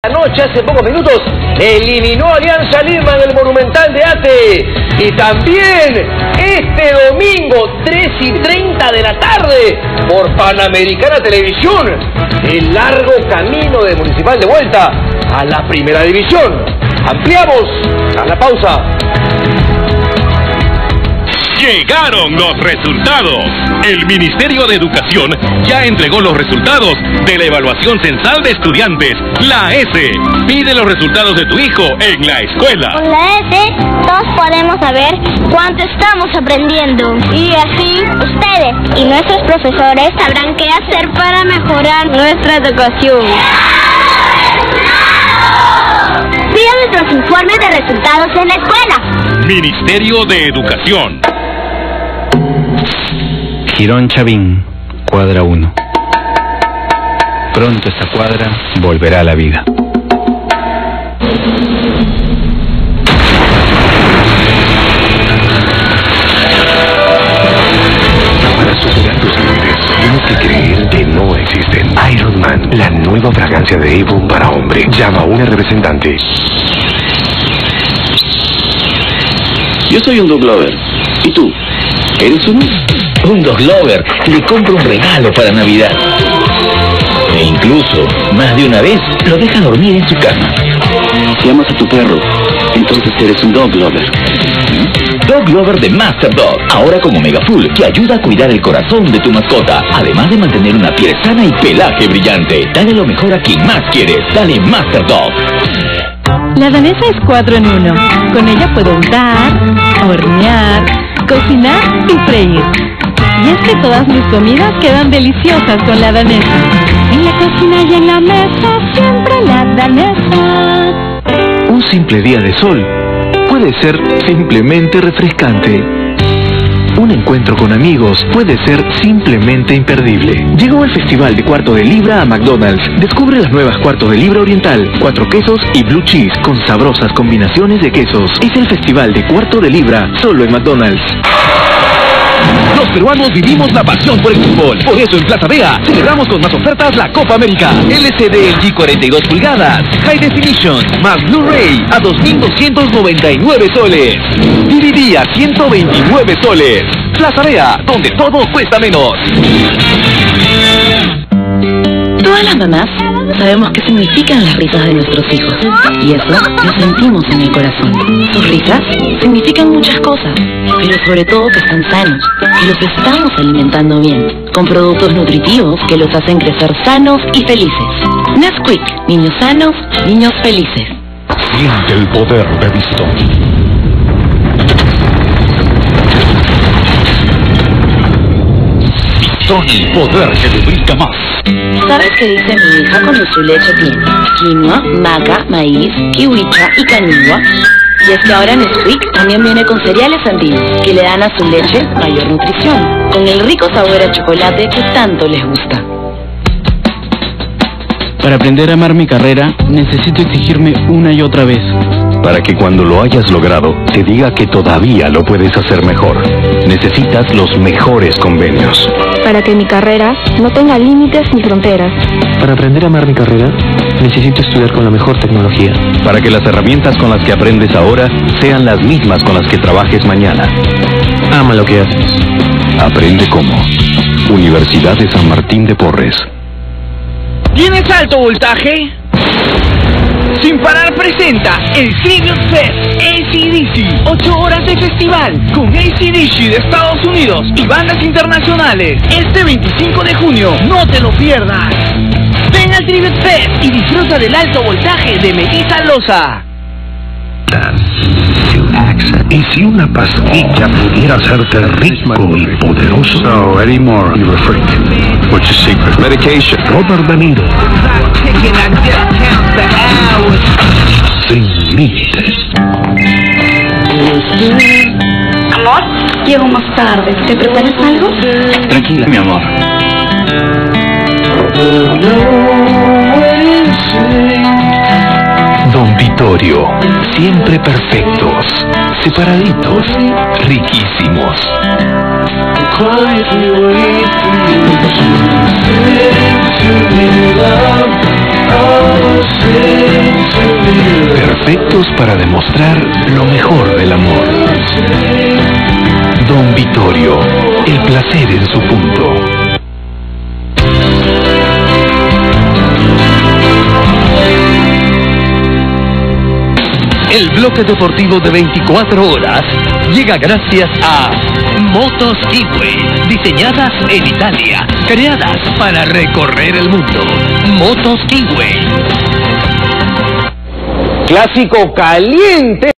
Anoche, hace pocos minutos, eliminó a Alianza Lima en el Monumental de Ate. Y también este domingo, 3:30 de la tarde, por Panamericana Televisión, el largo camino de Municipal de vuelta a la Primera División. Ampliamos tras la pausa. Llegaron los resultados. El Ministerio de Educación ya entregó los resultados de la evaluación censal de estudiantes, la ESE. Pide los resultados de tu hijo en la escuela. Con la ESE todos podemos saber cuánto estamos aprendiendo. Y así ustedes y nuestros profesores sabrán qué hacer para mejorar nuestra educación. Pida nuestros informes de resultados en la escuela. Ministerio de Educación. Girón Chavín, cuadra 1. Pronto esta cuadra volverá a la vida. Para superar tus límites, tienes que creer que no existen. Iron Man, la nueva fragancia de Avon para hombre. Llama a una representante. Yo soy un dog lover. ¿Y tú? ¿Eres uno? Un dog lover le compra un regalo para Navidad. E incluso, más de una vez, lo deja dormir en su cama. Si amas a tu perro, entonces eres un dog lover. Dog Lover de Master Dog, ahora como Mega Full, que ayuda a cuidar el corazón de tu mascota, además de mantener una piel sana y pelaje brillante. Dale lo mejor a quien más quieres. Dale Master Dog. La danesa es 4 en 1. Con ella puedo untar, hornear, cocinar y freír. Y es que todas mis comidas quedan deliciosas con la danesa. En la cocina y en la mesa, siempre la danesa. Un simple día de sol puede ser simplemente refrescante. Un encuentro con amigos puede ser simplemente imperdible. Llegó el Festival de Cuarto de Libra a McDonald's. Descubre las nuevas Cuartos de Libra Oriental, 4 quesos y Blue Cheese con sabrosas combinaciones de quesos. Es el Festival de Cuarto de Libra, solo en McDonald's. Los peruanos vivimos la pasión por el fútbol. Por eso en Plaza Vea celebramos con más ofertas la Copa América. LCD LG 42 pulgadas, High Definition, más Blu-ray a 2.299 soles. DVD a 129 soles. Plaza Vea, donde todo cuesta menos. Todas las mamás sabemos qué significan las risas de nuestros hijos. Y eso lo sentimos en el corazón. Sus risas significan muchas cosas, pero sobre todo que están sanos, que los estamos alimentando bien, con productos nutritivos que los hacen crecer sanos y felices. Nesquik, niños sanos, niños felices. Siente el poder de Bistón. Son el poder que lubrica más. ¿Sabes qué dice mi hija cuando su leche tiene? Quinoa, maca, maíz, kiwicha y canigua. Y es que ahora Nesquik también viene con cereales andinos, que le dan a su leche mayor nutrición, con el rico sabor a chocolate que tanto les gusta. Para aprender a amar mi carrera, necesito exigirme una y otra vez. Para que cuando lo hayas logrado, te diga que todavía lo puedes hacer mejor. Necesitas los mejores convenios. Para que mi carrera no tenga límites ni fronteras. Para aprender a amar mi carrera, necesito estudiar con la mejor tecnología. Para que las herramientas con las que aprendes ahora sean las mismas con las que trabajes mañana. Ama lo que haces. Aprende cómo. Universidad de San Martín de Porres. ¿Tienes alto voltaje? Sin Parar presenta el Tribute Fest AC/DC. 8 horas de festival con AC/DC de Estados Unidos y bandas internacionales. Este 25 de junio, no te lo pierdas. Ven al Tribute Fest y disfruta del alto voltaje de Melissa Loza. ¿Y si una pastilla pudiera hacerte rico y poderoso? No, Eddie Moore, you're a freak. What's your secret? Medication. Robert De Niro. Sin límites. Amor, llego más tarde. ¿Te preparas algo? Tranquila, mi amor. Don Vittorio, siempre perfectos, separaditos, riquísimos. Quietly wait for you to be loved. Oh, say Unidos para demostrar lo mejor del amor. Don Vittorio, el placer en su punto. El bloque deportivo de 24 horas llega gracias a Motos Kiwi, diseñadas en Italia, creadas para recorrer el mundo. Motos Kiwi. Clásico caliente.